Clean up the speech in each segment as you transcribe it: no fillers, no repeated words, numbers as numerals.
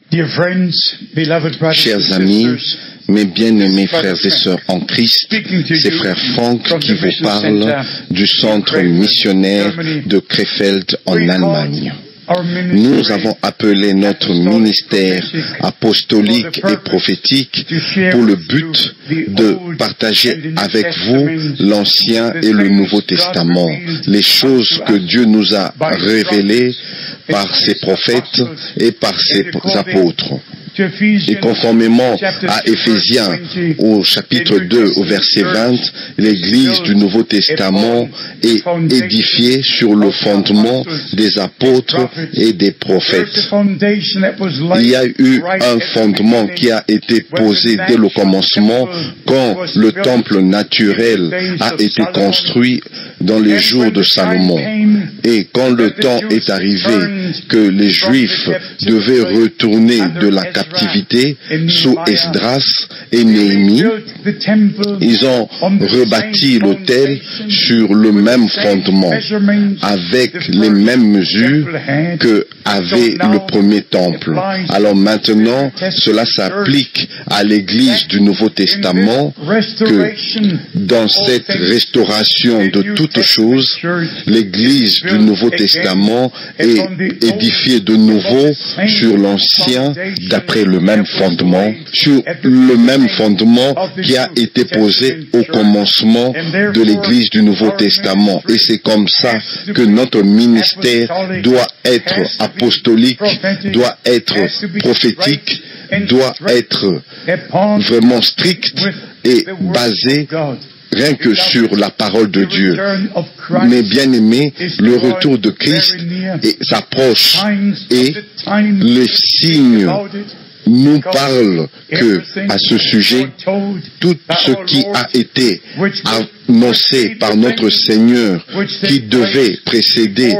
Chers amis, mes bien-aimés frères et sœurs en Christ, c'est frère Franck qui vous parle du centre missionnaire de Krefeld en Allemagne. Nous avons appelé notre ministère apostolique et prophétique pour le but de partager avec vous l'Ancien et le Nouveau Testament, les choses que Dieu nous a révélées par ses prophètes et par ses apôtres. Et conformément à Éphésiens au chapitre 2 au verset 20, l'Église du Nouveau Testament est édifiée sur le fondement des apôtres et des prophètes. Il y a eu un fondement qui a été posé dès le commencement quand le temple naturel a été construit dans les jours de Salomon. Et quand le temps est arrivé que les Juifs devaient retourner de la captivité sous Esdras et Néhémie, ils ont rebâti l'autel sur le même fondement, avec les mêmes mesures que avait le premier temple. Alors maintenant, cela s'applique à l'Église du Nouveau Testament, que dans cette restauration de toutes choses, l'Église du Nouveau Testament est édifiée de nouveau sur l'Ancien, d'après le même fondement, sur le même fondement qui a été posé au commencement de l'Église du Nouveau Testament. Et c'est comme ça que notre ministère doit être apostolique, doit être prophétique, doit être vraiment strict et basé rien que sur la parole de Dieu. Mais bien aimés, le retour de Christ s'approche et les signes nous parlent que, à ce sujet, tout ce qui a été annoncé par notre Seigneur, qui devait précéder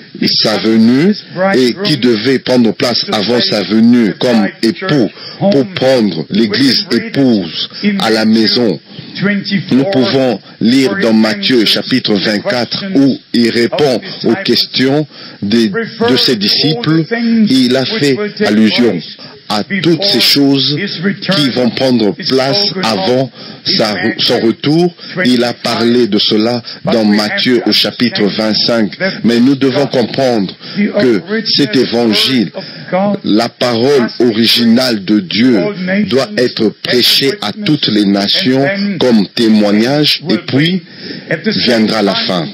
sa venue et qui devait prendre place avant sa venue comme époux pour prendre l'Église épouse à la maison. Nous pouvons lire dans Matthieu chapitre 24 où il répond aux questions de ses disciples. Il a fait allusion à toutes ces choses qui vont prendre place avant son retour. Il a parlé de cela dans Matthieu au chapitre 25. Mais nous devons comprendre que cet évangile, la parole originale de Dieu, doit être prêchée à toutes les nations comme témoignage, et puis viendra la fin.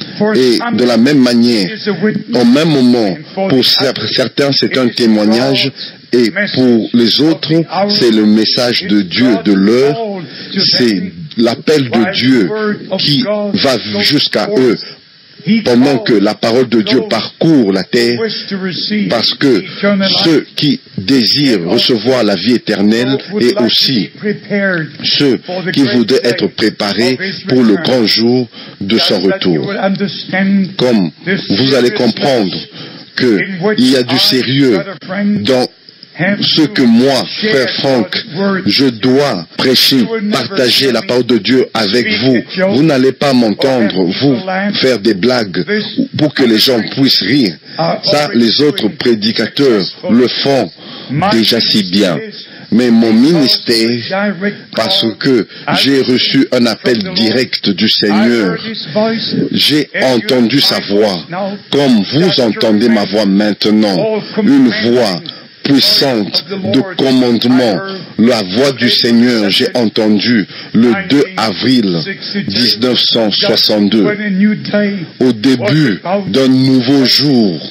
Et de la même manière, au même moment, pour certains c'est un témoignage, et pour les autres, c'est le message de Dieu de l'heure, c'est l'appel de Dieu qui va jusqu'à eux pendant que la parole de Dieu parcourt la terre, parce que ceux qui désirent recevoir la vie éternelle et aussi ceux qui voudraient être préparés pour le grand jour de son retour. Comme vous allez comprendre qu'il y a du sérieux dans ce que moi, frère Franck, je dois prêcher, partager la parole de Dieu avec vous. Vous n'allez pas m'entendre, vous, faire des blagues pour que les gens puissent rire. Ça, les autres prédicateurs le font déjà si bien. Mais mon ministère, parce que j'ai reçu un appel direct du Seigneur, j'ai entendu sa voix, comme vous entendez ma voix maintenant, une voix puissante de commandement, la voix du Seigneur, j'ai entendu le 2 avril 1962, au début d'un nouveau jour.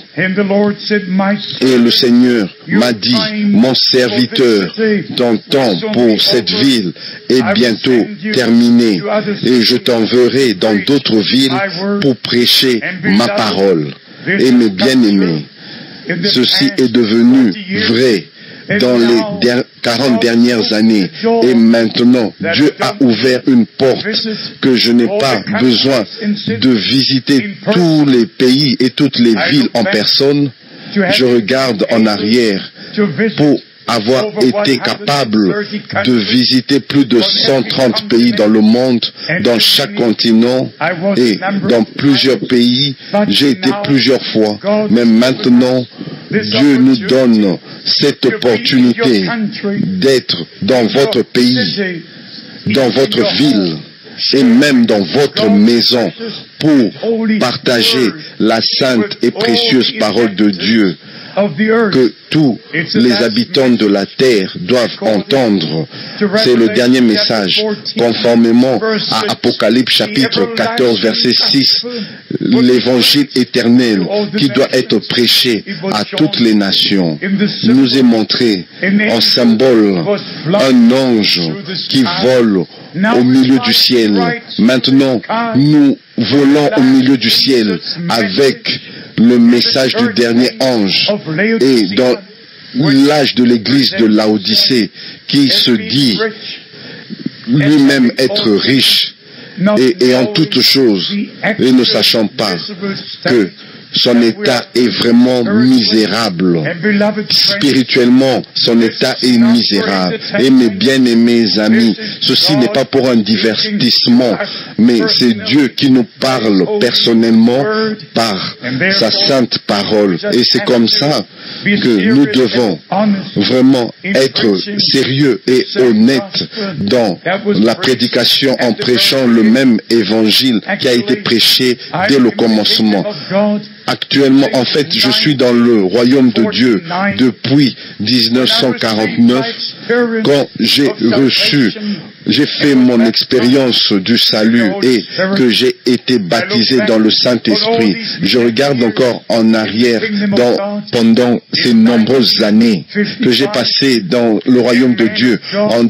Et le Seigneur m'a dit, mon serviteur, ton temps pour cette ville est bientôt terminé, et je t'enverrai dans d'autres villes pour prêcher ma parole. Et mes bien-aimés, ceci est devenu vrai dans les 40 dernières années. Et maintenant, Dieu a ouvert une porte que je n'ai pas besoin de visiter tous les pays et toutes les villes en personne. Je regarde en arrière pour avoir été capable de visiter plus de 130 pays dans le monde, dans chaque continent et dans plusieurs pays. J'ai été plusieurs fois, mais maintenant, Dieu nous donne cette opportunité d'être dans votre pays, dans votre ville et même dans votre maison pour partager la sainte et précieuse parole de Dieu que tous les habitants de la terre doivent entendre. C'est le dernier message, conformément à Apocalypse chapitre 14, verset 6, l'évangile éternel qui doit être prêché à toutes les nations. Il nous est montré en symbole un ange qui vole au milieu du ciel. Maintenant, nous volons au milieu du ciel avec le message du dernier ange et dans l'âge de l'église de Laodicée qui se dit lui-même être riche et en toutes choses et ne sachant pas que son état est vraiment misérable. Spirituellement, son état est misérable. Et mes bien-aimés amis, ceci n'est pas pour un divertissement, mais c'est Dieu qui nous parle personnellement par sa sainte parole. Et c'est comme ça que nous devons vraiment être sérieux et honnêtes dans la prédication en prêchant le même évangile qui a été prêché dès le commencement. Actuellement, en fait, je suis dans le royaume de Dieu depuis 1949, quand j'ai fait mon expérience du salut et que j'ai été baptisé dans le Saint-Esprit. Je regarde encore en arrière pendant ces nombreuses années que j'ai passées dans le royaume de Dieu en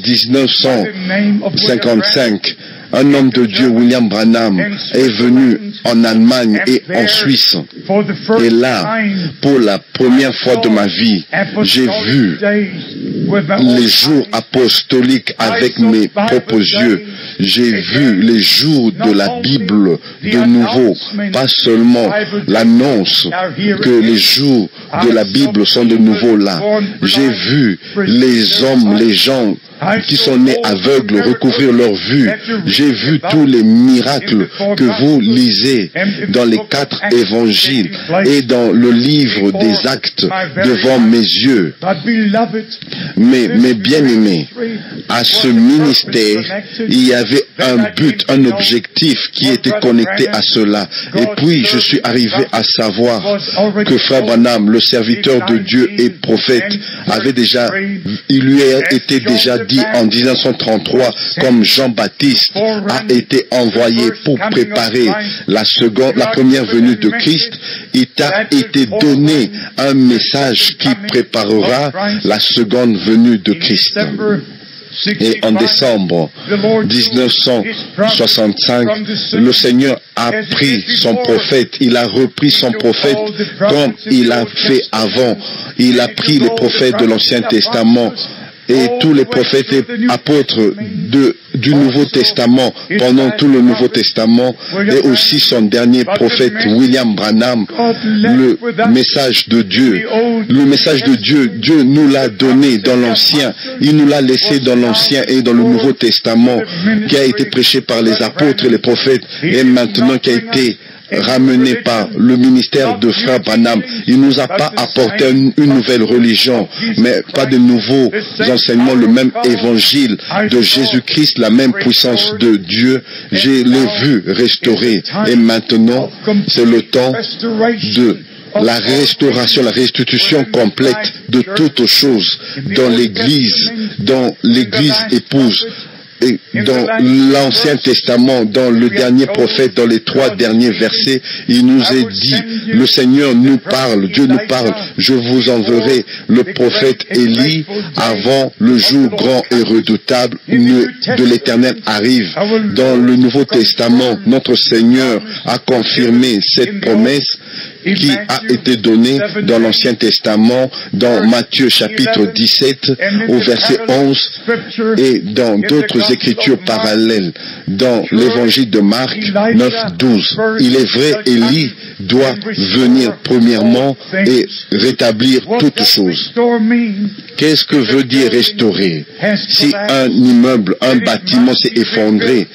1955. Un homme de Dieu, William Branham, est venu en Allemagne et en Suisse. Et là, pour la première fois de ma vie, j'ai vu les jours apostoliques avec mes propres yeux. J'ai vu les jours de la Bible de nouveau, pas seulement l'annonce que les jours de la Bible sont de nouveau là. J'ai vu les hommes, les gens qui sont nés aveugles recouvrir leur vue. J'ai vu tous les miracles que vous lisez dans les 4 évangiles et dans le livre des Actes devant mes yeux. Mais mes bien-aimés, à ce ministère, il y avait un but, un objectif qui était connecté à cela. Et puis, je suis arrivé à savoir que Frère Branham, le serviteur de Dieu et prophète, il lui a été déjà dit en 1933, comme Jean-Baptiste a été envoyé pour préparer la première venue de Christ, il t'a été donné un message qui préparera la seconde venue de Christ. Et en décembre 1965, le Seigneur a pris son prophète, il a repris son prophète comme il a fait avant. Il a pris les prophètes de l'Ancien Testament et tous les prophètes et apôtres du Nouveau Testament pendant tout le Nouveau Testament, et aussi son dernier prophète William Branham, le message de Dieu. Le message de Dieu, Dieu nous l'a donné dans l'Ancien, il nous l'a laissé dans l'Ancien et dans le Nouveau Testament, qui a été prêché par les apôtres et les prophètes, et maintenant qui a été ramené par le ministère de Frère Branham. Il ne nous a pas apporté une nouvelle religion, mais pas de nouveaux enseignements, le même évangile de Jésus-Christ, la même puissance de Dieu. Je l'ai vu restauré. Et maintenant, c'est le temps de la restauration, la restitution complète de toutes choses dans l'Église épouse. Et dans l'Ancien Testament, dans le dernier prophète, dans les 3 derniers versets, il nous est dit, le Seigneur nous parle, Dieu nous parle, je vous enverrai le prophète Élie avant le jour grand et redoutable de l'Éternel arrive. Dans le Nouveau Testament, notre Seigneur a confirmé cette promesse qui a été donnée dans l'Ancien Testament, dans Matthieu chapitre 17 au verset 11 et dans d'autres écritures parallèles, dans l'évangile de Marc 9, 12. Il est vrai, Élie doit venir premièrement et rétablir toutes choses. Qu'est-ce que veut dire restaurer? Si un immeuble, un bâtiment s'est effondré,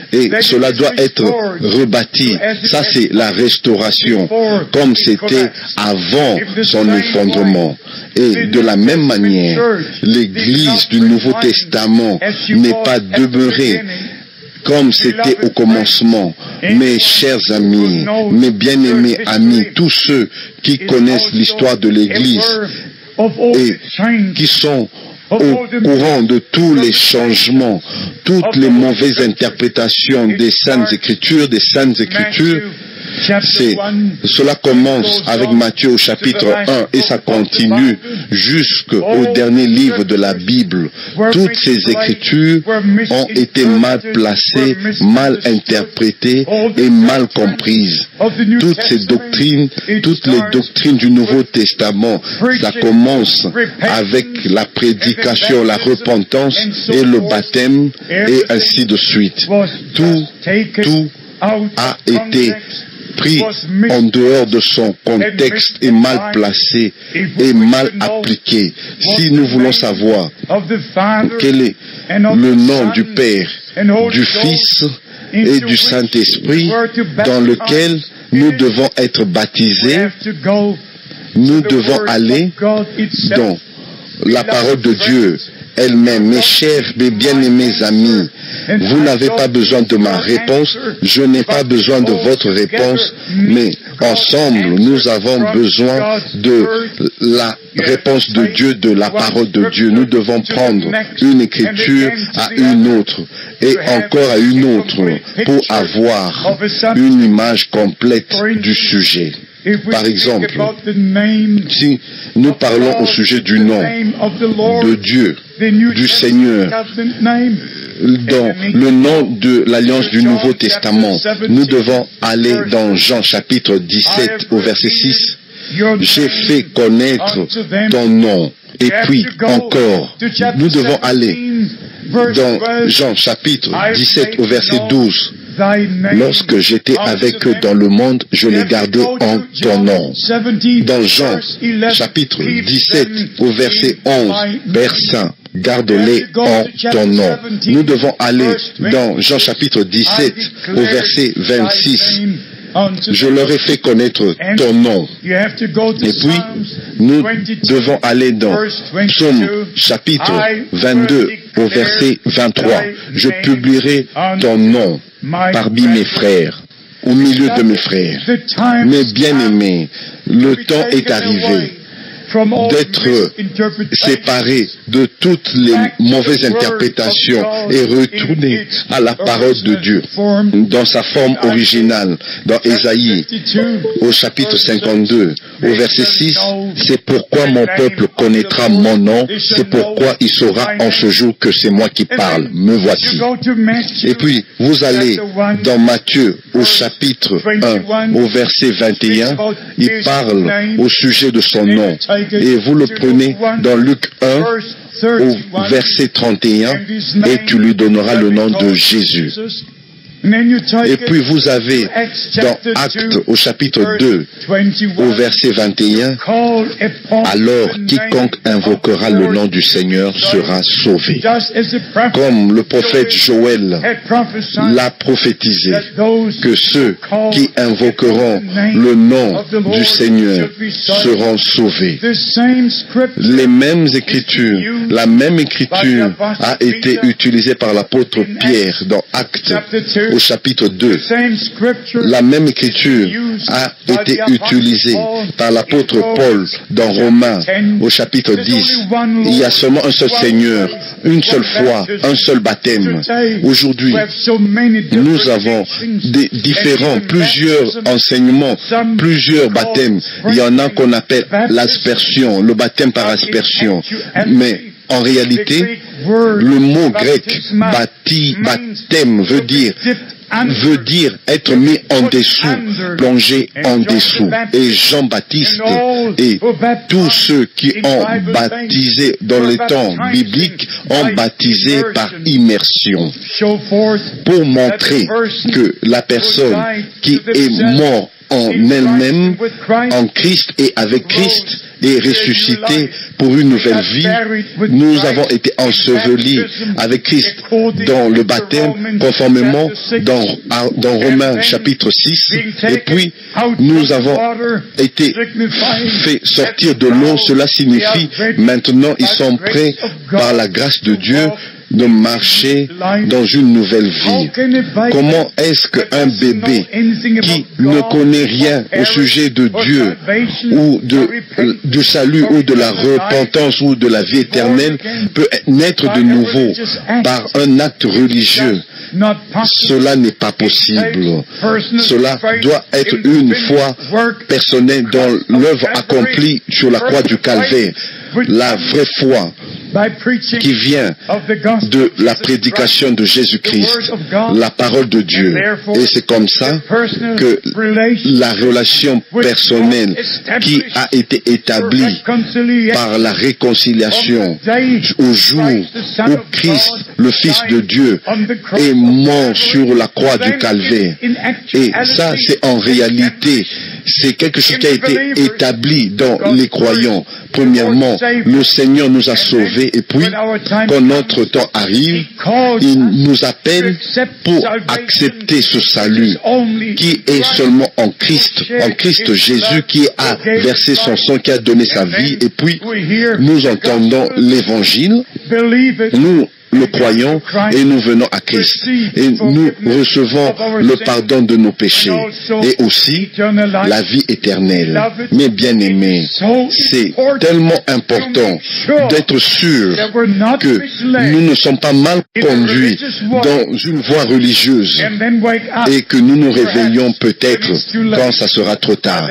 Et cela doit être rebâti. Ça, c'est la restauration, comme c'était avant son effondrement. Et de la même manière, l'Église du Nouveau Testament n'est pas demeurée comme c'était au commencement. Mes chers amis, mes bien-aimés amis, tous ceux qui connaissent l'histoire de l'Église et qui sont au courant de tous les changements, toutes les mauvaises interprétations des Saintes Écritures, cela commence avec Matthieu au chapitre 1 et ça continue jusqu'au dernier livre de la Bible. Toutes ces écritures ont été mal placées, mal interprétées et mal comprises. Toutes ces doctrines, toutes les doctrines du Nouveau Testament, ça commence avec la prédication, la repentance et le baptême et ainsi de suite. Tout a été pris en dehors de son contexte et mal placé et mal appliqué. Si nous voulons savoir quel est le nom du Père, du Fils et du Saint-Esprit dans lequel nous devons être baptisés, nous devons aller dans la parole de Dieu elle-même. Mes chers, mes bien-aimés amis, vous n'avez pas besoin de ma réponse, je n'ai pas besoin de votre réponse, mais ensemble, nous avons besoin de la réponse de Dieu, de la parole de Dieu. Nous devons prendre une écriture à une autre et encore à une autre pour avoir une image complète du sujet. Par exemple, si nous parlons au sujet du nom de Dieu, du Seigneur, dans le nom de l'Alliance du Nouveau Testament, nous devons aller dans Jean chapitre 17 au verset 6. J'ai fait connaître ton nom. Et puis encore, nous devons aller dans Jean chapitre 17 au verset 12. Lorsque j'étais avec eux dans le monde, je les gardais en ton nom. Dans Jean, chapitre 17, au verset 11, Père Saint, garde-les en ton nom. Nous devons aller dans Jean, chapitre 17, au verset 26. Je leur ai fait connaître ton nom. Et puis, nous devons aller dans Psaume chapitre 22 au verset 23. Je publierai ton nom parmi mes frères, au milieu de mes frères. Mes bien-aimés, le temps est arrivé d'être séparés de toutes les mauvaises interprétations et retourner à la parole de Dieu dans sa forme originale. Dans Ésaïe, au chapitre 52, au verset 6, c'est pourquoi mon peuple connaîtra mon nom, c'est pourquoi il saura en ce jour que c'est moi qui parle, me voici. Et puis, vous allez dans Matthieu, au chapitre 1, au verset 21, il parle au sujet de son nom. Et vous le prenez dans Luc 1 au verset 31 et tu lui donneras le nom de Jésus. Et puis vous avez dans Actes au chapitre 2 au verset 21, alors quiconque invoquera le nom du Seigneur sera sauvé. Comme le prophète Joël l'a prophétisé, que ceux qui invoqueront le nom du Seigneur seront sauvés. Les mêmes écritures, la même écriture a été utilisée par l'apôtre Pierre dans Actes au chapitre 2. La même écriture a été utilisée par l'apôtre Paul dans Romains au chapitre 10. Il y a seulement un seul Seigneur, une seule foi, un seul baptême. Aujourd'hui, nous avons des différents, plusieurs enseignements, plusieurs baptêmes. Il y en a qu'on appelle l'aspersion, le baptême par aspersion. Mais en réalité, le mot grec baptême veut dire être mis en dessous, plongé en dessous. Et Jean-Baptiste et tous ceux qui ont baptisé dans les temps bibliques ont baptisé par immersion pour montrer que la personne qui est morte en elle-même, en Christ et avec Christ, et ressuscités pour une nouvelle vie. Nous avons été ensevelis avec Christ dans le baptême, conformément dans Romains chapitre 6, et puis nous avons été fait sortir de l'eau. Cela signifie maintenant ils sont prêts par la grâce de Dieu de marcher dans une nouvelle vie. Comment est-ce qu'un bébé qui ne connaît rien au sujet de Dieu ou du salut ou de la repentance ou de la vie éternelle peut naître de nouveau par un acte religieux? Cela n'est pas possible. Cela doit être une foi personnelle dans l'œuvre accomplie sur la croix du Calvaire. La vraie foi qui vient de la prédication de Jésus-Christ, la parole de Dieu. Et c'est comme ça que la relation personnelle qui a été établie par la réconciliation au jour où Christ, le Fils de Dieu, est mort sur la croix du Calvaire. Et ça, c'est en réalité, c'est quelque chose qui a été établi dans les croyants. Premièrement, le Seigneur nous a sauvés, et puis, quand notre temps arrive, il nous appelle pour accepter ce salut qui est seulement en Christ Jésus, qui a versé son sang, qui a donné sa vie, et puis nous entendons l'évangile, nous le croyons et nous venons à Christ et nous recevons le pardon de nos péchés et aussi la vie éternelle. Mes bien-aimés, c'est tellement important d'être sûr que nous ne sommes pas mal conduits dans une voie religieuse et que nous nous réveillons peut-être quand ça sera trop tard.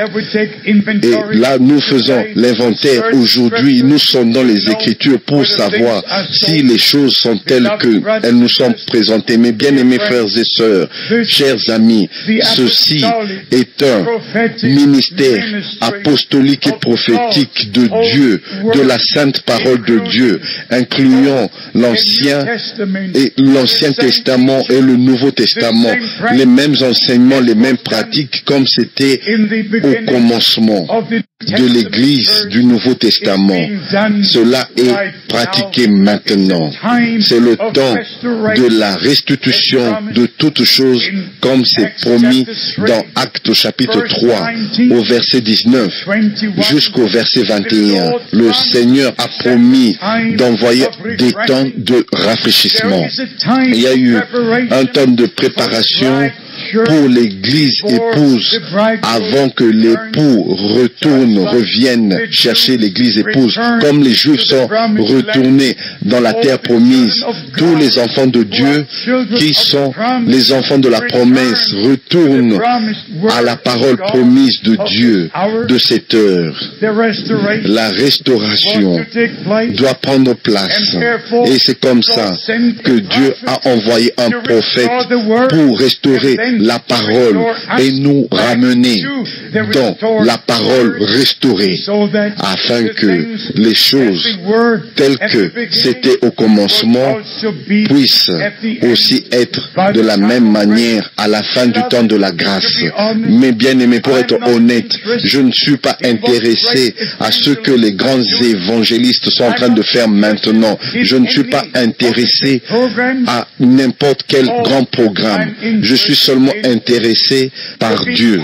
Et là, nous faisons l'inventaire aujourd'hui, nous sondons les Écritures pour savoir si les choses sont telles qu'elles nous sont présentées. Mes bien-aimés frères et sœurs, chers amis, ceci est un ministère apostolique et prophétique de Dieu, de la sainte parole de Dieu, incluant l'Ancien Testament et le Nouveau Testament, les mêmes enseignements, les mêmes pratiques comme c'était au commencement de l'Église du Nouveau Testament. Cela est pratiqué maintenant. C'est le temps de la restitution de toutes choses comme c'est promis dans Actes chapitre 3 au verset 19 jusqu'au verset 21. Le Seigneur a promis d'envoyer des temps de rafraîchissement. Il y a eu un temps de préparation pour l'église épouse avant que l'époux revienne chercher l'église épouse. Comme les Juifs sont retournés dans la terre promise, tous les enfants de Dieu qui sont les enfants de la promesse retournent à la parole promise de Dieu de cette heure. La restauration doit prendre place et c'est comme ça que Dieu a envoyé un prophète pour restaurer la parole et nous ramener dans la parole restaurée afin que les choses telles que c'était au commencement puissent aussi être de la même manière à la fin du temps de la grâce. Mais bien aimés, pour être honnête, je ne suis pas intéressé à ce que les grands évangélistes sont en train de faire maintenant. Je ne suis pas intéressé à n'importe quel grand programme. Je suis seulement intéressé par Dieu,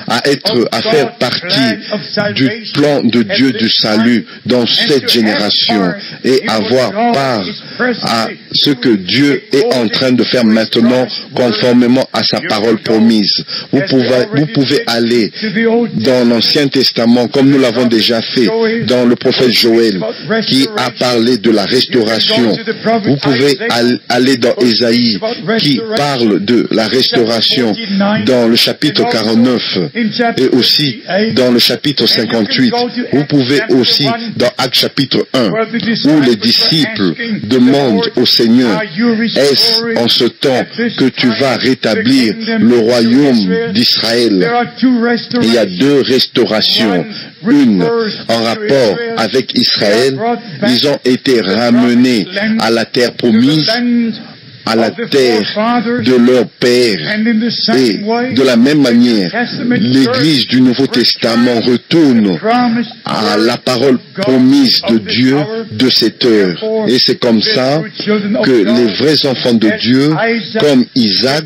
à faire partie du plan de Dieu du salut dans cette génération et avoir part à ce que Dieu est en train de faire maintenant conformément à sa parole promise. Vous pouvez aller dans l'Ancien Testament comme nous l'avons déjà fait dans le prophète Joël qui a parlé de la restauration. Vous pouvez aller dans Ésaïe qui parle de la restauration dans le chapitre 49 et aussi dans le chapitre 58. Vous pouvez aussi dans Actes chapitre 1 où les disciples demandent au Seigneur, est-ce en ce temps que tu vas rétablir le royaume d'Israël? Il y a deux restaurations. Une en rapport avec Israël, ils ont été ramenés à la terre promise à la terre de leur père. Et de la même manière, l'Église du Nouveau Testament retourne à la parole promise de Dieu de cette heure. Et c'est comme ça que les vrais enfants de Dieu, comme Isaac,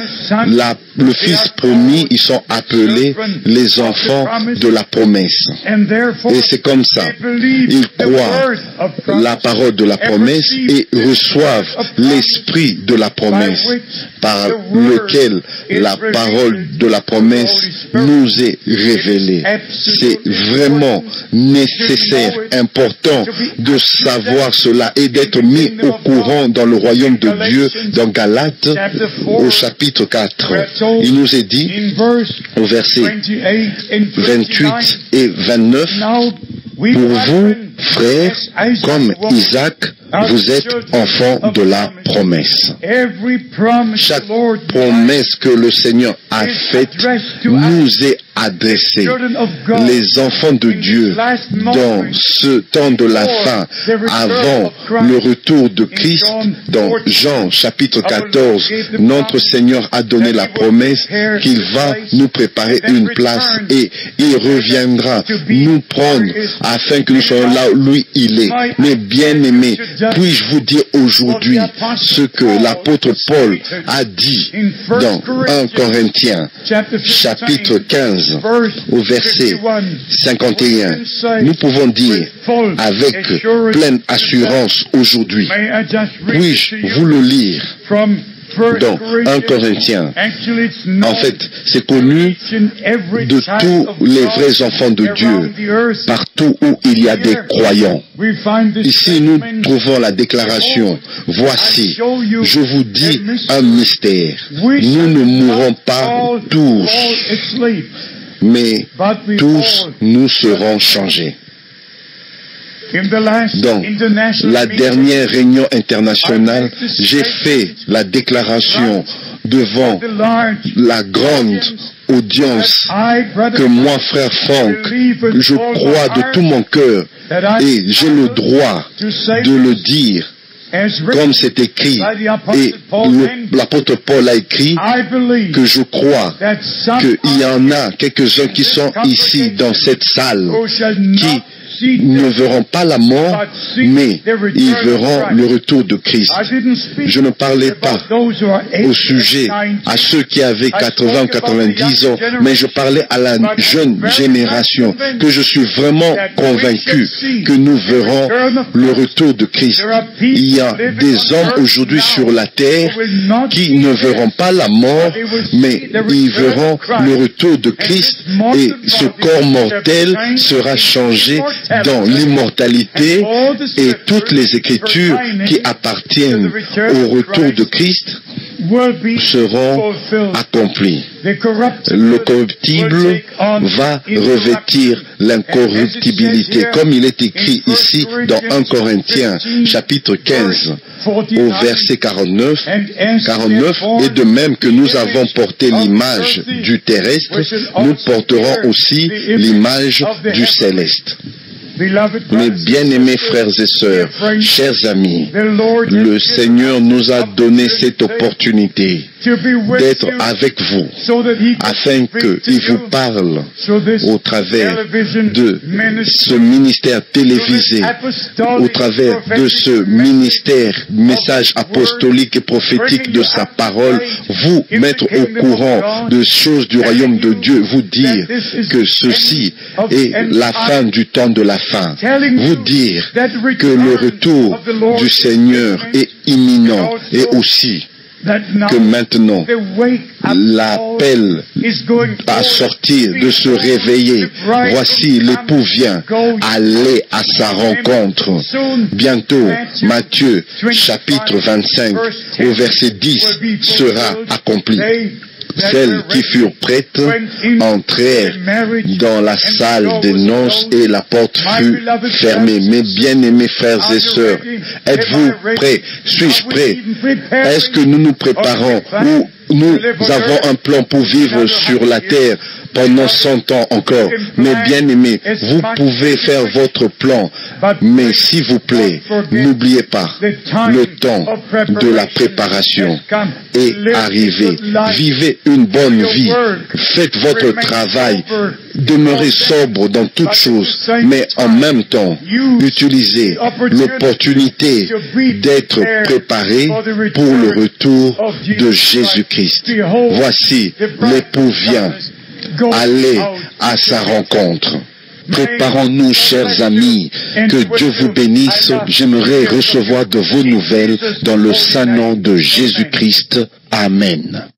le fils promis, ils sont appelés les enfants de la promesse. Et c'est comme ça. Ils croient la parole de la promesse et reçoivent l'esprit de la promesse par lequel la parole de la promesse nous est révélée. C'est vraiment nécessaire, important de savoir cela et d'être mis au courant dans le royaume de Dieu. Dans Galates, au chapitre 4, il nous est dit, au verset 28 et 29, pour vous, frères, comme Isaac, vous êtes enfants de la promesse. Chaque promesse que le Seigneur a faite nous est adressée. Les enfants de Dieu, dans ce temps de la fin, avant le retour de Christ, dans Jean chapitre 14, notre Seigneur a donné la promesse qu'il va nous préparer une place et il reviendra nous prendre afin que nous soyons là où lui il est. Mais bien aimés, puis-je vous dire aujourd'hui ce que l'apôtre Paul a dit dans 1 Corinthiens chapitre 15 au verset 51. Nous pouvons dire avec pleine assurance aujourd'hui, puis-je vous le lire dans 1 Corinthiens. En fait, c'est connu de tous les vrais enfants de Dieu, partout où il y a des croyants. Ici, nous trouvons la déclaration, voici, je vous dis un mystère, nous ne mourrons pas tous, mais tous nous serons changés. Dans la dernière réunion internationale, j'ai fait la déclaration devant la grande audience que moi, frère Franck, je crois de tout mon cœur et j'ai le droit de le dire comme c'est écrit, et l'apôtre Paul a écrit que je crois qu'il y en a quelques-uns qui sont ici dans cette salle qui ne verront pas la mort, mais ils verront le retour de Christ. Je ne parlais pas au sujet à ceux qui avaient 80 ou 90 ans, mais je parlais à la jeune génération, que je suis vraiment convaincu que nous verrons le retour de Christ. Il y a des hommes aujourd'hui sur la terre qui ne verront pas la mort, mais ils verront le retour de Christ et ce corps mortel sera changé dans l'immortalité et toutes les écritures qui appartiennent au retour de Christ seront accomplies. Le corruptible va revêtir l'incorruptibilité, comme il est écrit ici dans 1 Corinthiens chapitre 15 au verset 49, et de même que nous avons porté l'image du terrestre, nous porterons aussi l'image du céleste. Mes bien-aimés frères et sœurs, chers amis, le Seigneur nous a donné cette opportunité d'être avec vous, afin qu'il vous parle au travers de ce ministère télévisé, au travers de ce ministère, message apostolique et prophétique de sa parole, vous mettre au courant de choses du royaume de Dieu, vous dire que ceci est la fin du temps de la fin, vous dire que le retour du Seigneur est imminent et aussi que maintenant l'appel à sortir, de se réveiller. Voici l'époux vient, allez à sa rencontre. Bientôt, Matthieu chapitre 25 au verset 10 sera accompli. Celles qui furent prêtes entrèrent dans la salle des noces et la porte fut fermée. Mes bien-aimés frères et sœurs, êtes-vous prêts? Suis-je prêt? Est-ce que nous nous préparons ou Nous avons un plan pour vivre sur la terre pendant 100 ans encore. Mais bien aimés, vous pouvez faire votre plan. Mais s'il vous plaît, n'oubliez pas, le temps de la préparation est arrivé. Vivez une bonne vie. Faites votre travail. Demeurez sobre dans toutes choses. Mais en même temps, utilisez l'opportunité d'être préparé pour le retour de Jésus-Christ. Voici, l'époux vient. Allez à sa rencontre. Préparons-nous, chers amis, que Dieu vous bénisse. J'aimerais recevoir de vos nouvelles dans le saint nom de Jésus-Christ. Amen.